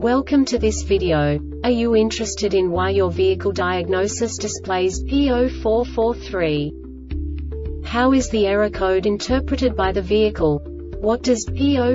Welcome to this video. Are you interested in why your vehicle diagnosis displays P0443? How is the error code interpreted by the vehicle? What does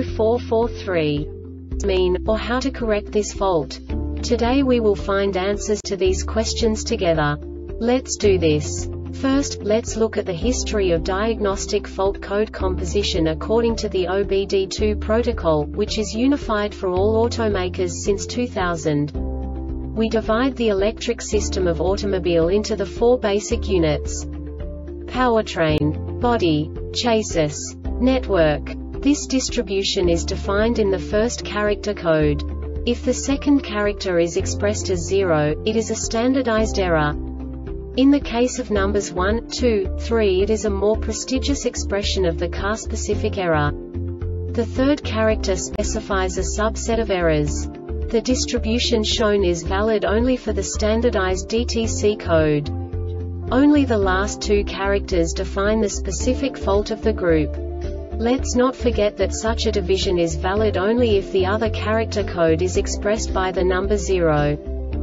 P0443 mean, or how to correct this fault? Today we will find answers to these questions together. Let's do this. First, let's look at the history of diagnostic fault code composition according to the OBD2 protocol, which is unified for all automakers since 2000. We divide the electric system of automobile into the four basic units: powertrain, body, chassis, network. This distribution is defined in the first character code. If the second character is expressed as 0, it is a standardized error. In the case of numbers 1, 2, 3, it is a more prestigious expression of the car-specific error. The third character specifies a subset of errors. The distribution shown is valid only for the standardized DTC code. Only the last two characters define the specific fault of the group. Let's not forget that such a division is valid only if the other character code is expressed by the number 0.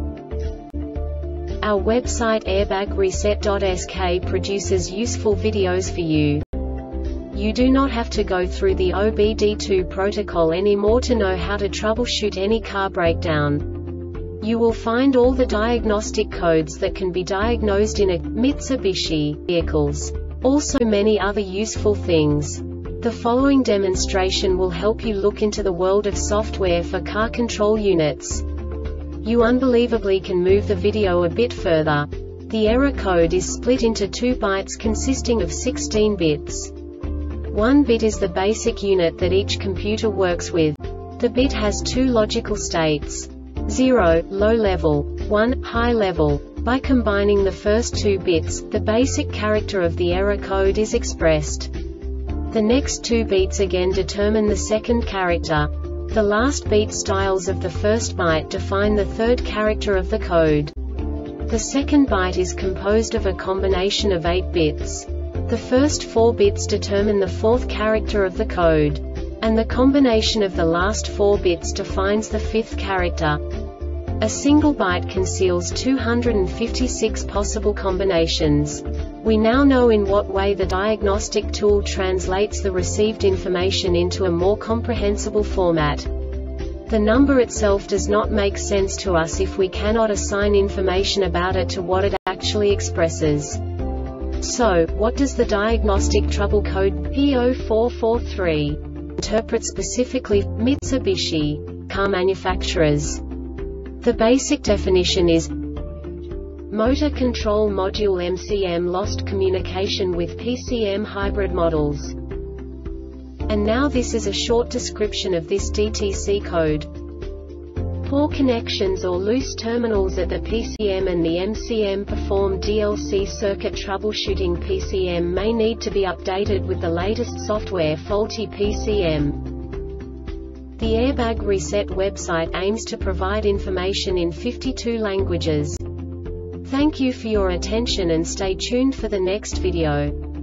Our website airbagreset.sk produces useful videos for you. You do not have to go through the OBD2 protocol anymore to know how to troubleshoot any car breakdown. You will find all the diagnostic codes that can be diagnosed in a Mitsubishi vehicles. Also many other useful things. The following demonstration will help you look into the world of software for car control units. You unbelievably can move the video a bit further. The error code is split into 2 bytes consisting of 16 bits. 1 bit is the basic unit that each computer works with. The bit has 2 logical states: 0, low level, 1, high level. By combining the first 2 bits, the basic character of the error code is expressed. The next 2 beats again determine the second character. The last beat styles of the first byte define the third character of the code. The second byte is composed of a combination of 8 bits. The first 4 bits determine the fourth character of the code. And the combination of the last 4 bits defines the fifth character. A single byte conceals 256 possible combinations. We now know in what way the diagnostic tool translates the received information into a more comprehensible format. The number itself does not make sense to us if we cannot assign information about it to what it actually expresses. So, what does the diagnostic trouble code P0443 interpret specifically for Mitsubishi car manufacturers? The basic definition is: Motor Control Module MCM lost communication with PCM hybrid models. And now this is a short description of this DTC code. Poor connections or loose terminals at the PCM and the MCM perform DLC circuit troubleshooting. PCM may need to be updated with the latest software. Faulty PCM. The Airbag Reset website aims to provide information in 52 languages. Thank you for your attention and stay tuned for the next video.